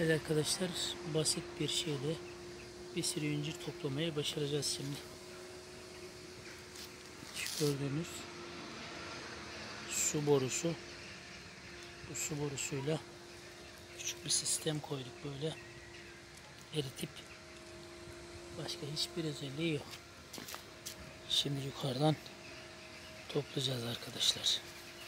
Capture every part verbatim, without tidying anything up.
Evet arkadaşlar, basit bir şeyle bir sürü incir toplamayı başaracağız şimdi. Şu gördüğünüz su borusu. Bu su borusuyla küçük bir sistem koyduk böyle. Eritip başka hiçbir özelliği yok. Şimdi yukarıdan toplayacağız arkadaşlar.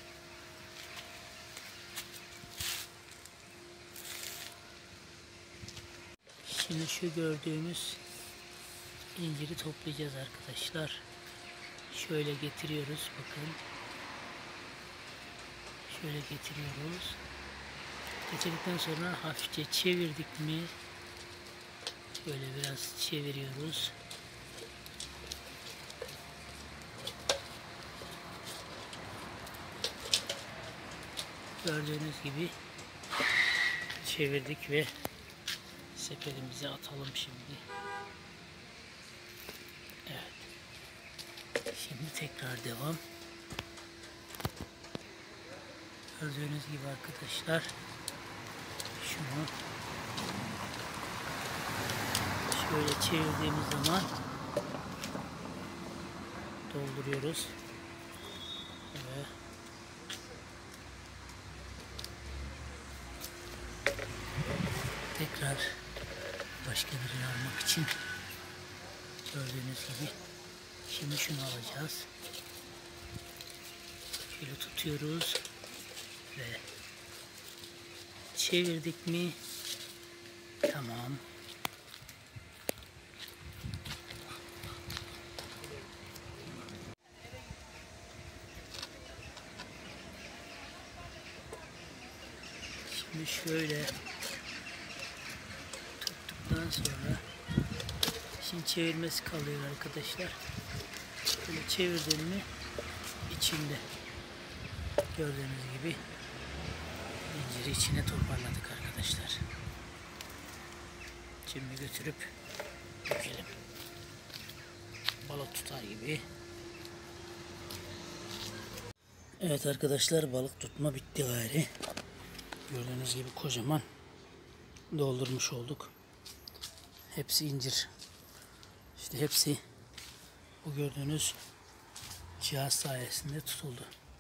Şimdi şu gördüğünüz inciri toplayacağız arkadaşlar. Şöyle getiriyoruz, bakın. Şöyle getiriyoruz. Getirdikten sonra hafifçe çevirdik mi? Şöyle biraz çeviriyoruz. Gördüğünüz gibi çevirdik ve sepetimize atalım şimdi. Evet. Şimdi tekrar devam. Gördüğünüz gibi arkadaşlar, şunu şöyle çevirdiğimiz zaman dolduruyoruz. Evet. Tekrar başka birini almak için gördüğünüz gibi şimdi şunu alacağız. Şöyle tutuyoruz ve çevirdik mi? Tamam. Şimdi şöyle tuttuktan sonra şimdi çevirmesi kalıyor arkadaşlar. Böyle çevirdim mi içinde gördüğünüz gibi inciri içine toparladık arkadaşlar. Şimdi götürüp dökelim. Balık tutar gibi. Evet arkadaşlar, balık tutma bitti gayri. Gördüğünüz gibi kocaman doldurmuş olduk. Hepsi incir. İşte hepsi bu gördüğünüz cihaz sayesinde tutuldu.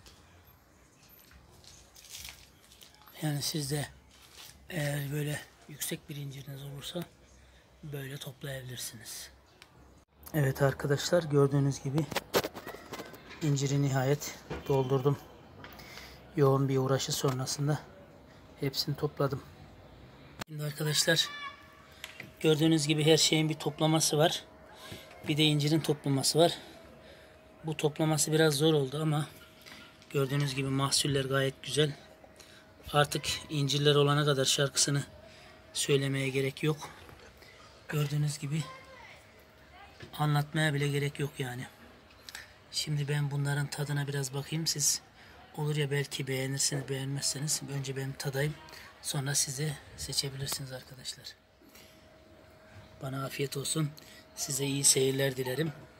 Yani siz de eğer böyle yüksek bir inciriniz olursa böyle toplayabilirsiniz. Evet arkadaşlar, gördüğünüz gibi inciri nihayet doldurdum. Yoğun bir uğraşı sonrasında hepsini topladım. Şimdi arkadaşlar, gördüğünüz gibi her şeyin bir toplaması var. Bir de incirin toplaması var. Bu toplaması biraz zor oldu ama gördüğünüz gibi mahsuller gayet güzel. Artık incirler olana kadar şarkısını söylemeye gerek yok. Gördüğünüz gibi anlatmaya bile gerek yok yani. Şimdi ben bunların tadına biraz bakayım. Siz olur ya belki beğenirsiniz, beğenmezseniz önce ben tadayım. Sonra size seçebilirsiniz arkadaşlar. Bana afiyet olsun. Size iyi seyirler dilerim.